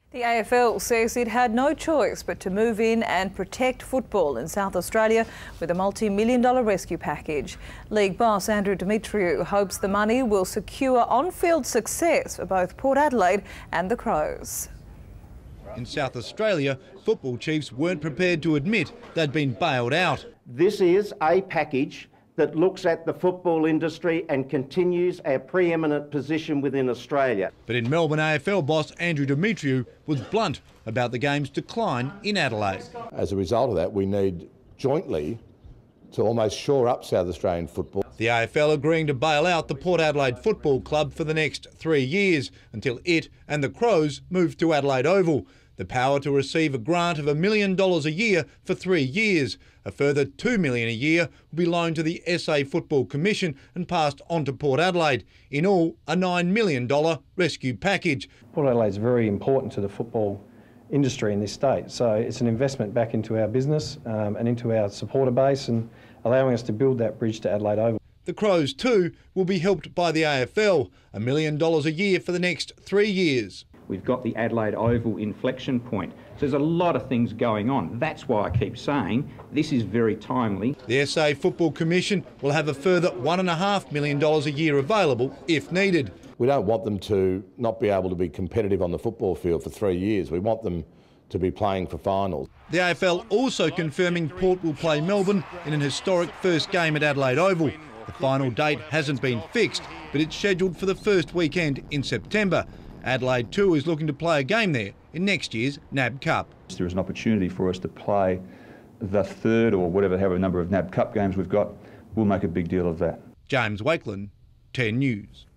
The AFL says it had no choice but to move in and protect football in South Australia with a multi-million-dollar rescue package. League boss Andrew Demetriou hopes the money will secure on-field success for both Port Adelaide and the Crows. In South Australia, football chiefs weren't prepared to admit they'd been bailed out. This is a package that looks at the football industry and continues our preeminent position within Australia. But in Melbourne, AFL boss Andrew Demetriou was blunt about the game's decline in Adelaide. As a result of that, we need jointly to almost shore up South Australian football. The AFL agreeing to bail out the Port Adelaide Football Club for the next 3 years until it and the Crows move to Adelaide Oval. The power to receive a grant of $1 million a year for 3 years. A further $2 million a year will be loaned to the SA Football Commission and passed on to Port Adelaide. In all, a $9 million rescue package. Port Adelaide is very important to the football industry in this state, so it's an investment back into our business and into our supporter base and allowing us to build that bridge to Adelaide Oval. The Crows too will be helped by the AFL, $1 million a year for the next 3 years. We've got the Adelaide Oval inflection point. So there's a lot of things going on. That's why I keep saying this is very timely. The SA Football Commission will have a further $1.5 million a year available if needed. We don't want them to not be able to be competitive on the football field for 3 years. We want them to be playing for finals. The AFL also confirming Port will play Melbourne in an historic first game at Adelaide Oval. The final date hasn't been fixed, but it's scheduled for the first weekend in September. Adelaide too is looking to play a game there in next year's NAB Cup. There is an opportunity for us to play the third or however number of NAB Cup games we've got. We'll make a big deal of that. James Wakelin, 10 News.